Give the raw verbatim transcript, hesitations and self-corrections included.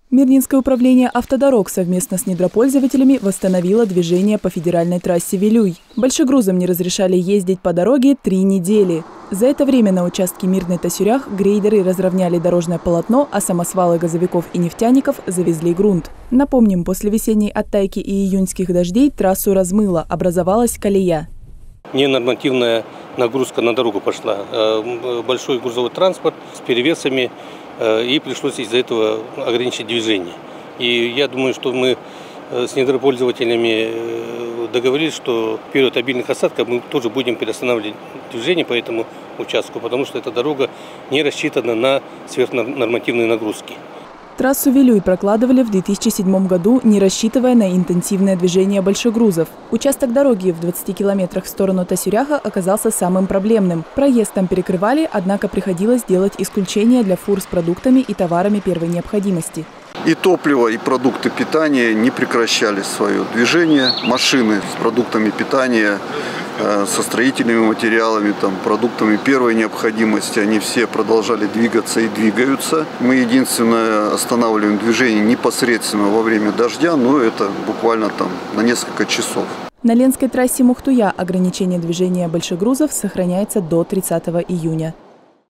Мирнинское управление автодорог совместно с недропользователями восстановило движение по федеральной трассе Вилюй. Большегрузам не разрешали ездить по дороге три недели. За это время на участке Мирный-Тасюрях грейдеры разровняли дорожное полотно, а самосвалы газовиков и нефтяников завезли грунт. Напомним, после весенней оттайки и июньских дождей трассу размыло, образовалась колея. Ненормативная нагрузка на дорогу пошла. Большой грузовой транспорт с перевесами, и пришлось из-за этого ограничить движение. И я думаю, что мы с недропользователями договорились, что в период обильных осадков мы тоже будем переостанавливать движение по этому участку, потому что эта дорога не рассчитана на сверхнормативные нагрузки. Трассу Вилюй прокладывали в две тысячи седьмом году, не рассчитывая на интенсивное движение большегрузов. Участок дороги в двадцати километрах в сторону Тасюряха оказался самым проблемным. Проезд там перекрывали, однако приходилось делать исключения для фур с продуктами и товарами первой необходимости. И топливо, и продукты питания не прекращали свое движение. Машины с продуктами питания, со строительными материалами, там, продуктами первой необходимости, они все продолжали двигаться и двигаются. Мы единственное останавливаем движение непосредственно во время дождя, но это буквально там на несколько часов. На Ленской трассе Мухтуя ограничение движения большегрузов сохраняется до тридцатого июня.